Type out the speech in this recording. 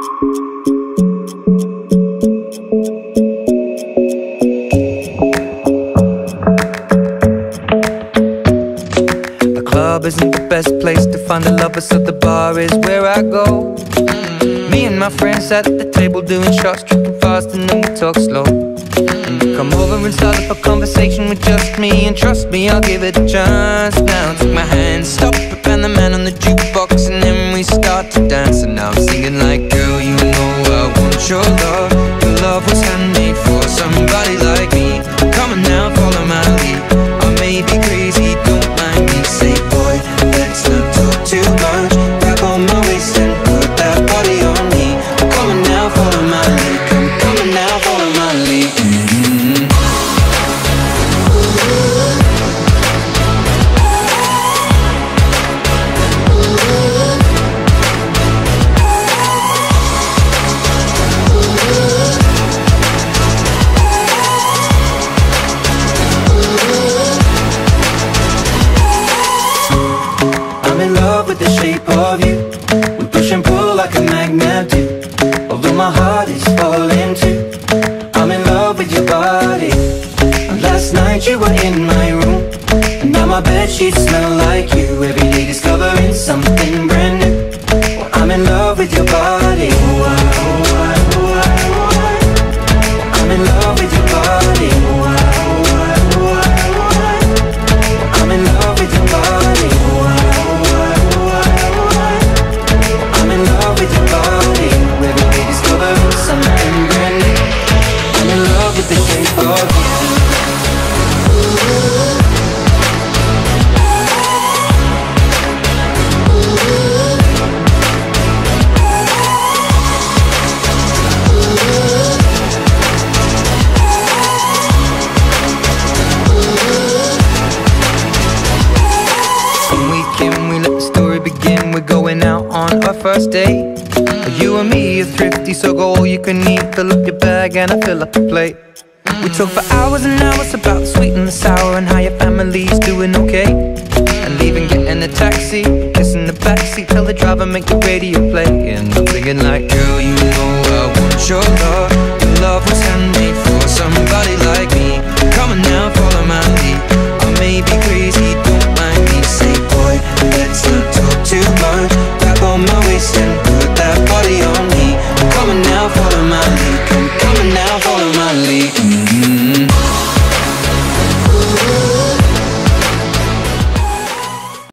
Club isn't the best place to find the lovers, so the bar is where I go. Me and my friends sat at the table doing shots, tripping fast, and then we talk slow. Come over and start up a conversation with just me, and trust me, I'll give it a chance. Now take my hand, stop it, and the man on the jukebox, and then we start to dance. And now I'm singing like, girl, you know I want your love. Your love was handmade for somebody like me. Come on now, follow my lead. I may be crazy, don't mind me. Say, boy, let's not talk too much. Grab on my waist and put that body on me. Come on now, follow my lead. Come on now, follow my lead. I'm in love with the shape of you. We push and pull like a magnet do. Although my heart is falling too. I'm in love with your body. And last night you were in my room, and now my bedsheets smell like you. Every day discovering something brand new. Well, I'm in love with your body. I'm in love with your body. I'm in love with your body. I'm in love with your body. Every day discovering something brand new. I'm in love with the shape of you. We let the story begin. We're going out on our first date. You and me are thrifty, so go all you can eat. Fill up your bag and I fill up the plate. We talk for hours and hours about the sweet and the sour, and how your family's doing okay. And leaving, getting a taxi, kissing the backseat, tell the driver make the radio play. And I'm thinking like, girl, you know I want your love. Your love was handmade